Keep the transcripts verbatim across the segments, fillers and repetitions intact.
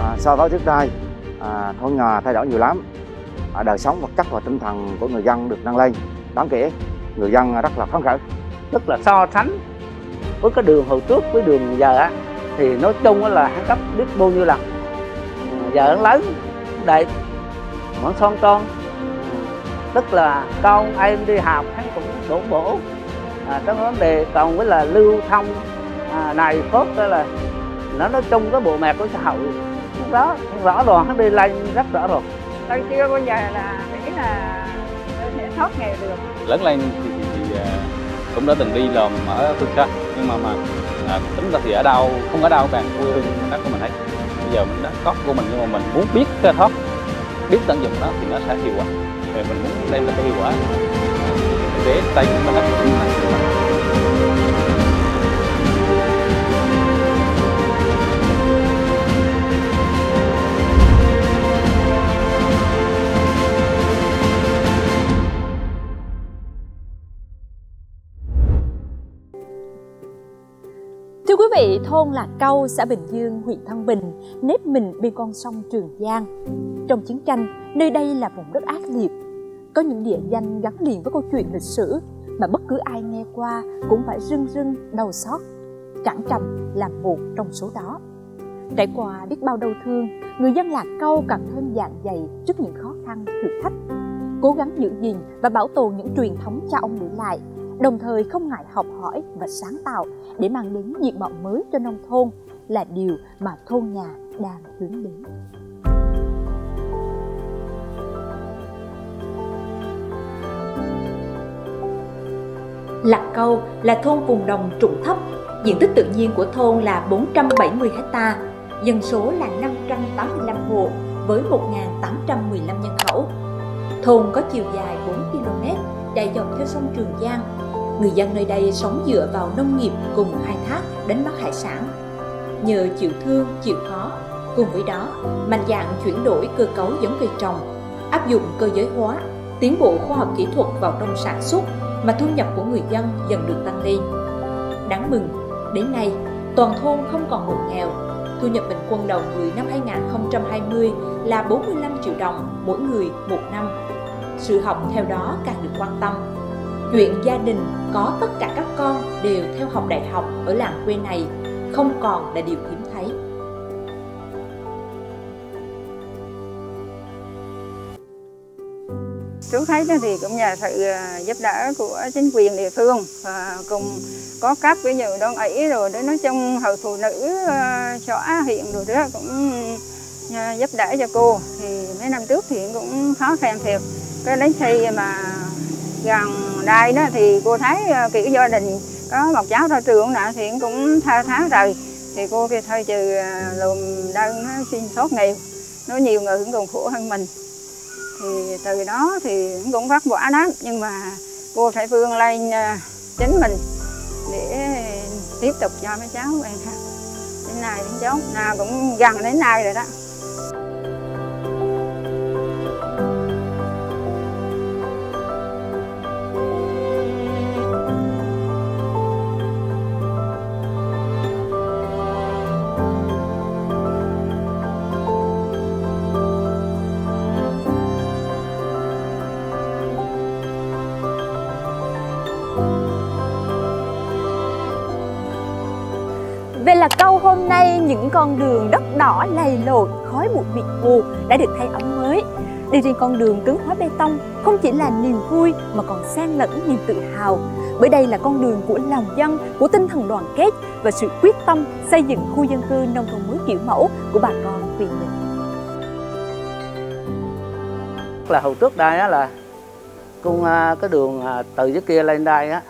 À, so với trước đây, à, thôn nhà thay đổi nhiều lắm. À, đời sống vật chất và tinh thần của người dân được nâng lên đáng kể, người dân rất là phấn khởi. Tức là so sánh với cái đường hồi trước với đường giờ á, thì nói chung là hắn cấp biết bao nhiêu lần. Giờ hắn lớn đẹp, vẫn son tròn, tức là con em đi học hắn cũng đổ bổ. À, trong vấn đề còn với là lưu thông à, này tốt là nó nói chung cái bộ mặt của xã hội đó rõ ràng, hắn đi lên rất rõ ràng. Tôi chưa bao giờ là nghĩ là tôi sẽ thoát nghèo được. Lớn lên thì, thì, thì cũng đã từng đi làm ở phương xa, nhưng mà mà à, tính ra thì ở đâu không ở đâu bằng quê hương đất của mình hết. Bây giờ mình đã có của mình, nhưng mà mình muốn biết khai thoát, biết tận dụng nó thì nó sẽ hiệu quả. Và mình muốn đem lại cái hiệu quả để tay mình đất của mình. Thưa quý vị, thôn Lạc Câu, xã Bình Dương, huyện Thăng Bình, nép mình bên con sông Trường Giang. Trong chiến tranh, nơi đây là vùng đất ác liệt. Có những địa danh gắn liền với câu chuyện lịch sử mà bất cứ ai nghe qua cũng phải rưng rưng đau xót. Trảng Trầm là một trong số đó. Trải qua biết bao đau thương, người dân Lạc Câu càng thêm dạn dày trước những khó khăn, thử thách. Cố gắng giữ gìn và bảo tồn những truyền thống cha ông để lại, đồng thời không ngại học hỏi và sáng tạo để mang đến diện mạo mới cho nông thôn là điều mà thôn nhà đang hướng đến. Lạc Câu là thôn vùng đồng trũng thấp, diện tích tự nhiên của thôn là bốn trăm bảy mươi ha, dân số là năm trăm tám mươi lăm hộ với một nghìn tám trăm mười lăm nhân khẩu. Thôn có chiều dài bốn ki lô mét, chạy dọc theo sông Trường Giang. Người dân nơi đây sống dựa vào nông nghiệp cùng khai thác, đánh bắt hải sản. Nhờ chịu thương, chịu khó, cùng với đó mạnh dạn chuyển đổi cơ cấu giống cây trồng, áp dụng cơ giới hóa, tiến bộ khoa học kỹ thuật vào trong sản xuất mà thu nhập của người dân dần được tăng lên. Đáng mừng, đến nay toàn thôn không còn hộ nghèo. Thu nhập bình quân đầu người năm hai nghìn không trăm hai mươi là bốn mươi lăm triệu đồng mỗi người một năm. Sự học theo đó càng được quan tâm. Chuyện gia đình có tất cả các con đều theo học đại học ở làng quê này không còn là điều hiếm thấy. Chú thấy đó thì cũng nhờ sự giúp đỡ của chính quyền địa phương và cùng có cấp ví dụ đơn ủy rồi để nói chung hội phụ nữ xã huyện rồi đó cũng giúp đỡ cho cô. Thì mấy năm trước thì cũng khó khăn thiệt. Cái đến khi mà gần đây đó thì cô thấy kiểu gia đình có một cháu ra trường nè thì cũng tha tháng rồi, thì cô kia thôi trừ lùm đơn nó xin thoát nghèo, nó nhiều người cũng còn khổ hơn mình. Thì từ đó thì cũng vất vả lắm, nhưng mà cô phải vươn lên chính mình để tiếp tục cho mấy cháu vậy thôi. Đến nay đến cháu nào cũng gần đến nay rồi đó. Về Lạc Câu hôm nay, những con đường đất đỏ lầy lội, khói bụi mịt mù đã được thay ấm mới. Đi trên con đường cứng hóa bê tông không chỉ là niềm vui mà còn xen lẫn niềm tự hào. Bởi đây là con đường của lòng dân, của tinh thần đoàn kết và sự quyết tâm xây dựng khu dân cư nông thôn mới kiểu mẫu của bà con huyện mình. Là hồi trước đây á là cung cái đường từ dưới kia lên đây á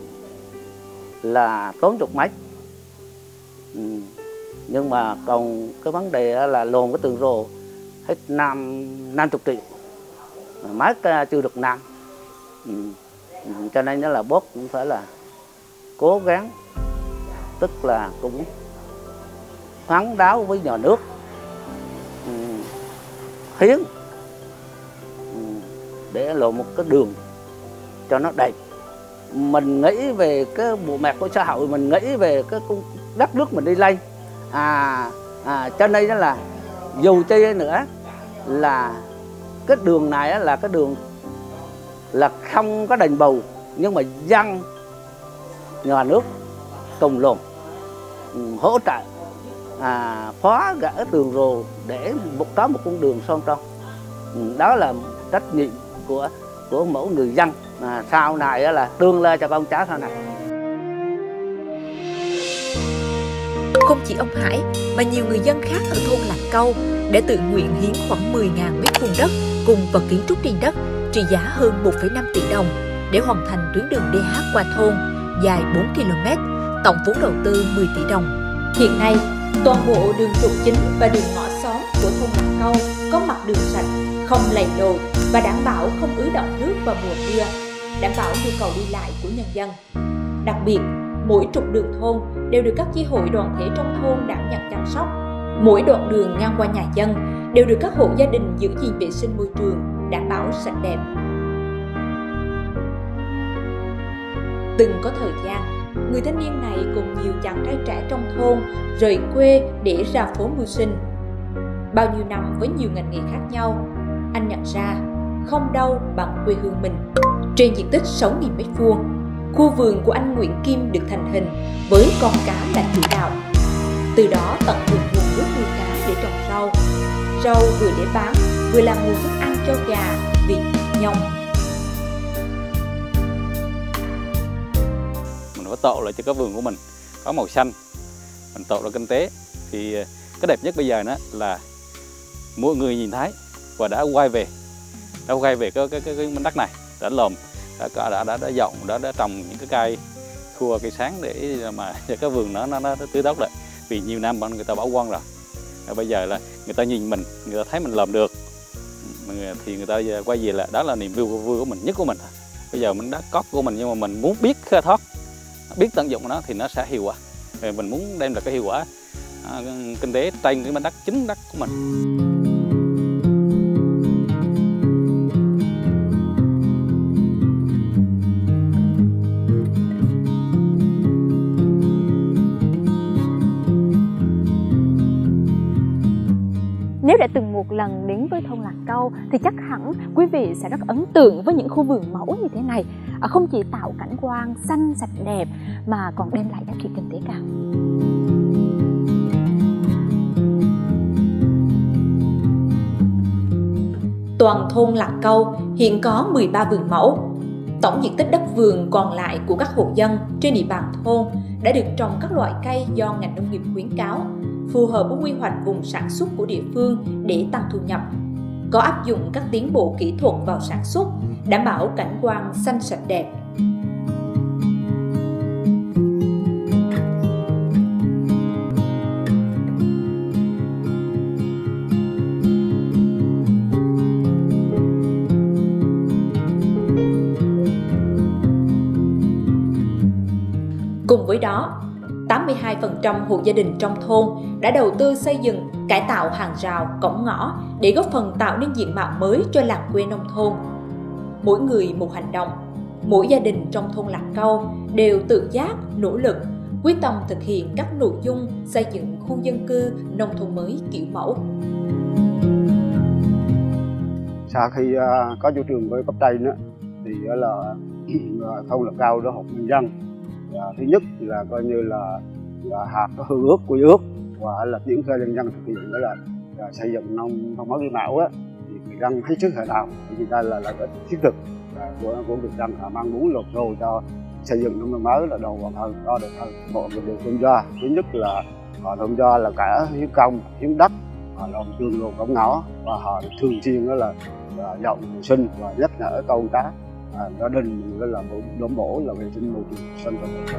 là tốn chục mấy. Ừ. Nhưng mà còn cái vấn đề là lồn cái tường rồ hết năm năm chục triệu, mát chưa được năm. Ừ. Cho nên nó là bố cũng phải là cố gắng, tức là cũng phấn đấu với nhà nước, ừ. hiến ừ. để lộ một cái đường cho nó đẹp. Mình nghĩ về cái bộ mặt của xã hội, mình nghĩ về cái đất nước mình đi lên, à, à cho nên đó là Dù chơi nữa là cái đường này là cái đường là không có đền bù, nhưng mà dân nhà nước cùng lòng hỗ trợ à, phá gỡ tường rồ để một có một con đường son trong. Đó là trách nhiệm của của mỗi người dân à, sau này là tương lai cho con cháu sau này. Không chỉ ông Hải mà nhiều người dân khác ở thôn Lạc Câu đã tự nguyện hiến khoảng mười nghìn mét vuông đất cùng vật kiến trúc trên đất trị giá hơn một phẩy năm tỷ đồng để hoàn thành tuyến đường đê hát qua thôn dài bốn ki lô mét, tổng vốn đầu tư mười tỷ đồng. Hiện nay, toàn bộ đường trục chính và đường ngõ xóm của thôn Lạc Câu có mặt đường sạch, không lầy lội và đảm bảo không ứ đọng nước vào mùa mưa, đảm bảo nhu cầu đi lại của nhân dân. Đặc biệt, mỗi trục đường thôn đều được các chi hội đoàn thể trong thôn đảm nhận chăm sóc. Mỗi đoạn đường ngang qua nhà dân đều được các hộ gia đình giữ gìn vệ sinh môi trường, đảm bảo sạch đẹp. Từng có thời gian, người thanh niên này cùng nhiều chàng trai trẻ trong thôn rời quê để ra phố mưu sinh. Bao nhiêu năm với nhiều ngành nghề khác nhau, anh nhận ra không đâu bằng quê hương mình. Trên diện tích sáu nghìn mét vuông, khu vườn của anh Nguyễn Kim được thành hình với con cá là chủ đạo. Từ đó tận dụng nguồn nước nuôi cá để trồng rau. Rau vừa để bán, vừa làm nguồn thức ăn cho gà, vịt, nhông. Mình phải tạo lại cho cái vườn của mình có màu xanh, mình tạo ra kinh tế. Thì cái đẹp nhất bây giờ đó là mỗi người nhìn thấy và đã quay về, đã quay về cái cái cái, cái mảnh đất này, đã lồm, đã đã đã đã dọn, đã đã trồng những cái cây thua cây sáng để mà cho cái vườn nó nó nó tươi tốt lại. Vì nhiều năm bọn người ta bỏ quang rồi, bây giờ là người ta nhìn mình, người ta thấy mình làm được thì người ta quay về là đó là niềm vui vui của mình, nhất của mình. Bây giờ mình đã có của mình nhưng mà mình muốn biết khai thác, biết tận dụng nó thì nó sẽ hiệu quả. Mình muốn đem lại cái hiệu quả à, kinh tế trên cái mảnh đất chính đất của mình. Nếu đã từng một lần đến với thôn Lạc Câu thì chắc hẳn quý vị sẽ rất ấn tượng với những khu vườn mẫu như thế này. À, không chỉ tạo cảnh quan xanh sạch đẹp mà còn đem lại giá trị kinh tế cao. Toàn thôn Lạc Câu hiện có mười ba vườn mẫu. Tổng diện tích đất vườn còn lại của các hộ dân trên địa bàn thôn đã được trồng các loại cây do ngành nông nghiệp khuyến cáo, phù hợp với quy hoạch vùng sản xuất của địa phương để tăng thu nhập. Có áp dụng các tiến bộ kỹ thuật vào sản xuất, đảm bảo cảnh quan xanh sạch đẹp. Cùng với đó, tám mươi hai phần trăm hộ gia đình trong thôn đã đầu tư xây dựng, cải tạo hàng rào, cổng ngõ để góp phần tạo nên diện mạo mới cho làng quê nông thôn. Mỗi người một hành động, mỗi gia đình trong thôn Lạc Câu đều tự giác, nỗ lực, quyết tâm thực hiện các nội dung xây dựng khu dân cư nông thôn mới kiểu mẫu. Sau khi uh, có chủ trương với cấp trên đó, thì uh, là thôn Lạc Câu đó họp nhân dân. Uh, thứ nhất là coi như là, là hạt có hương ước của ước và là triển khai nhân dân thực hiện đó là, là xây dựng nông thôn mới kiểu mẫu á, thì người dân hết sức hài lòng. Thì đây là là cái thiết thực uh, của của người dân là mang muốn lột rồ cho xây dựng nông thôn mới là đồng hoàn hơn, đó được hơn. Mọi người đều tham gia. Thứ nhất là họ tham gia là cả hiến công, hiến đất, họ làm trường lộ cổng ngõ và họ thường xuyên đó là, là dọn vệ sinh và nhắc nhở câu cá. À, gia đình là đổn bổ là vệ sinh môi trường xanh sạch.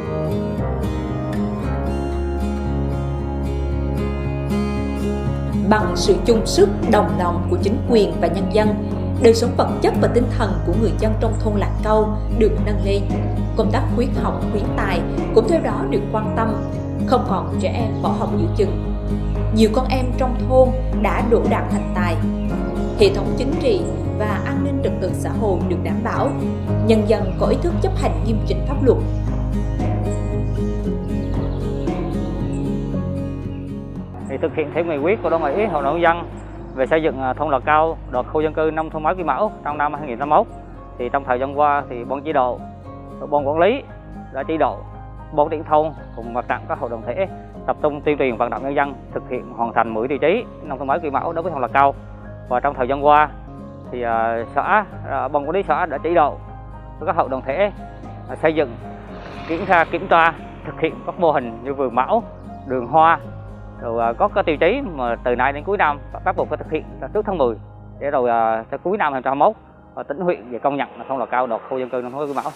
Bằng sự chung sức đồng lòng của chính quyền và nhân dân, đời sống vật chất và tinh thần của người dân trong thôn Lạc Câu được nâng lên. Công tác khuyến học khuyến tài cũng theo đó được quan tâm, không còn trẻ em bỏ học giữa chừng. Nhiều con em trong thôn đã đỗ đạt thành tài. Hệ thống chính trị và an ninh trật tự xã hội được đảm bảo, nhân dân có ý thức chấp hành nghiêm chỉnh pháp luật. Thì thực hiện theo nghị quyết của Đảng ủy Hội đồng nhân dân về xây dựng thôn Lò Cao đạt khu dân cư nông thôn mới kiểu mẫu trong năm hai nghìn không trăm hai mươi mốt. Thì trong thời gian qua thì ban chỉ đạo, ban quản lý đã chỉ đạo ban triển thôn cùng mặt trận các hội đoàn thể tập trung tuyên truyền vận động nhân dân thực hiện hoàn thành mười tiêu chí nông thôn mới kiểu mẫu đối với thôn Lò Cao. Và trong thời gian qua thì uh, xã uh, ban quản lý xã đã chỉ đạo các hội đoàn thể uh, xây dựng, kiểm tra kiểm tra thực hiện các mô hình như vườn mẫu, đường hoa, rồi uh, có các tiêu chí mà từ nay đến cuối năm bắt buộc phải thực hiện trước tháng mười để rồi uh, cho cuối năm hai nghìn không trăm hai mươi mốt uh, tỉnh huyện về công nhận là thôn Lò Cao đạt khu dân cư nông thôn mới kiểu mẫu.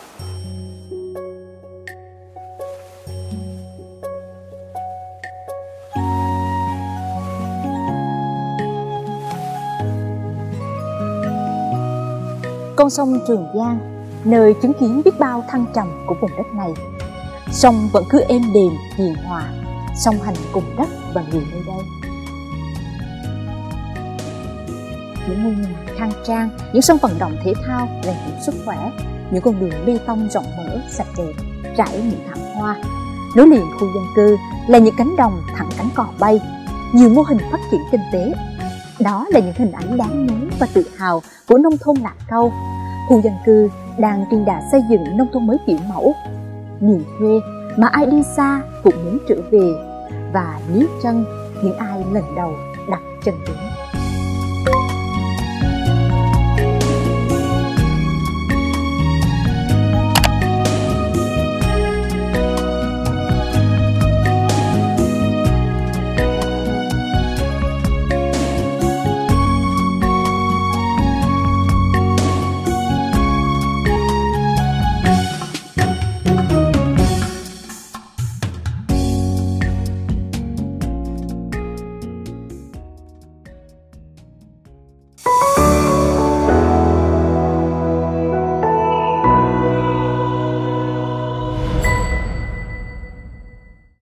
Con sông Trường Giang, nơi chứng kiến biết bao thăng trầm của vùng đất này. Sông vẫn cứ êm đềm, hiền hòa, song hành cùng đất và người nơi đây. Những ngôi nhà khang trang, những sân vận động thể thao rèn luyện sức khỏe, những con đường bê tông rộng mở, sạch đẹp, trải những thảm hoa. Nối liền khu dân cư là những cánh đồng thẳng cánh cò bay, nhiều mô hình phát triển kinh tế. Đó là những hình ảnh đáng nhớ và tự hào của nông thôn Lạc Câu, khu dân cư đang trên đà xây dựng nông thôn mới kiểu mẫu. Miền quê mà ai đi xa cũng muốn trở về và níu chân những ai lần đầu đặt chân đến.